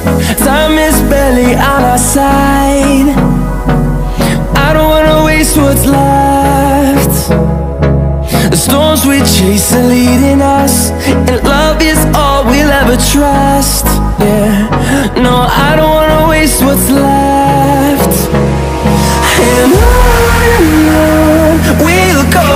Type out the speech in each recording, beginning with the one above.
Time is barely on our side. I don't wanna waste what's left. The storms we chase are leading us, and love is all we'll ever trust. Yeah, no, I don't wanna waste what's left. And on we'll go,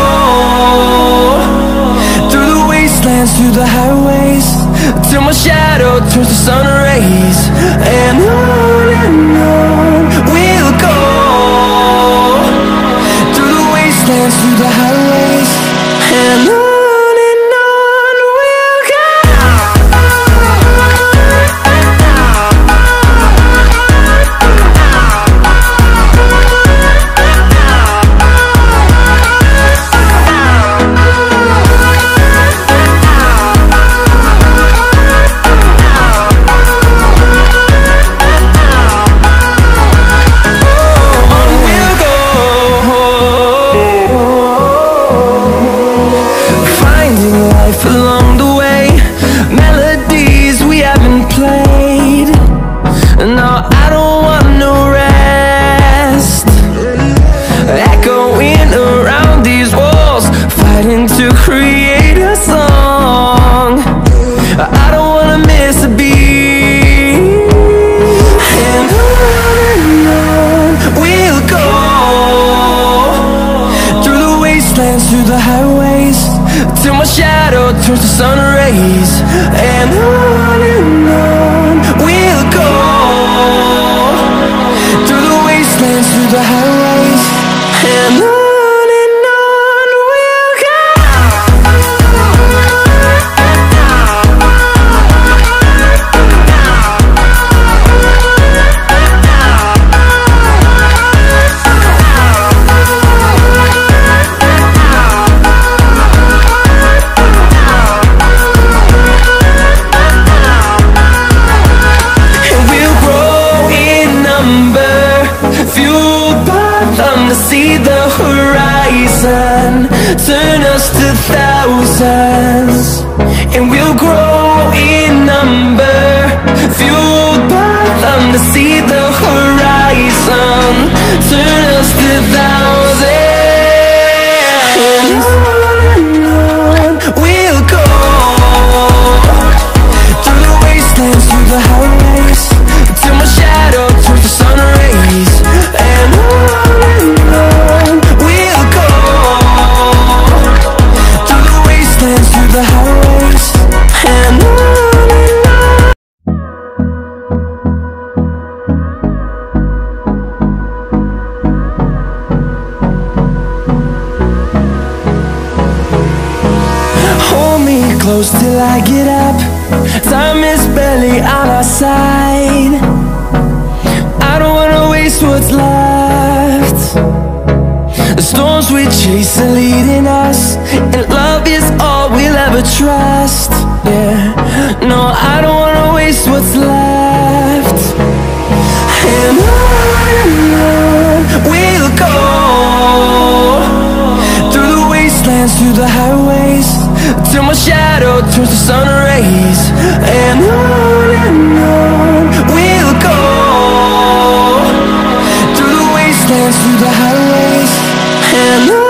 through the wastelands, through the highways, till my shadow turns to sun rays. And on we'll go, through the wastelands, through the highways, and on we'll go. Along the way, melodies we haven't played. No, I don't want no rest. Echoing around these walls, fighting to create a song. I don't wanna miss a beat. And on we'll go, through the wastelands, through the highways, till my shadow turns to sun rays. And on we'll go, through the wastelands, through the highways, and on we'll go. To see the horizon, turn us to thousands, and we'll grow in number, fueled by them. To see the horizon, turn us to thousands, and on we'll go, through the wastelands, through the highways, till my shadow turns to sun rays. And on we'll go, through the wastelands, through the highways, and on. Hold me close till I get up. Time is barely on our side. I don't wanna waste what's left. The storms we chase are leading us, and love is all we'll ever trust. Yeah, no, I don't wanna waste what's left. And on we'll go, through the wastelands, through the highways, till my shadow turns to sun rays. And on we'll go, through the wastelands, through the highways, and on we'll go.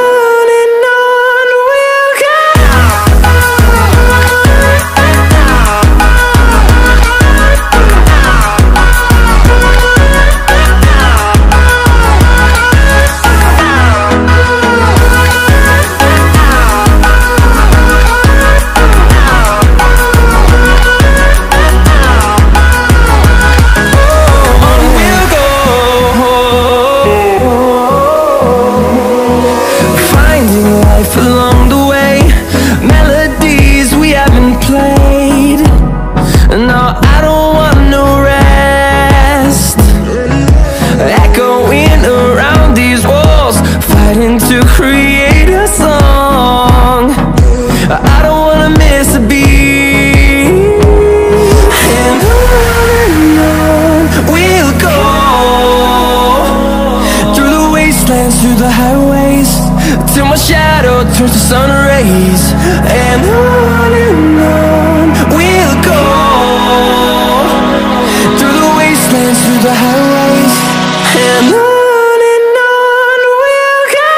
Along the way, melodies we haven't played. No, I don't want no rest. Echoing around these walls, fighting to create a song. I don't wanna miss a beat. And on we'll go, through the wastelands, through the highways, till my shadow turns to sun rays. And on we'll go, through the the highways, and on we'll go.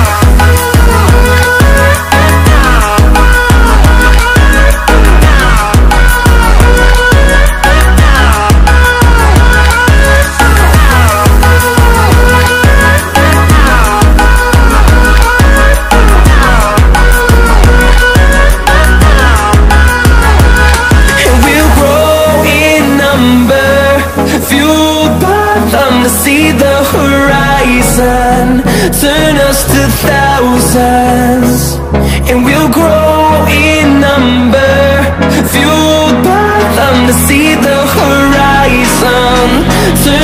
And we'll grow in number, fueled by them to see the horizon, turn us to thousands. And we'll grow in number, fueled by them to see the horizon, turn